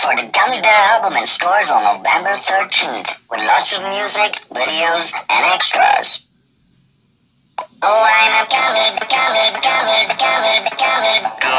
for the Gummy Bear album in stores on November 13th, with lots of music, videos, and extras. Oh, I'm a gummy, gummy, gummy, gummy, gummy.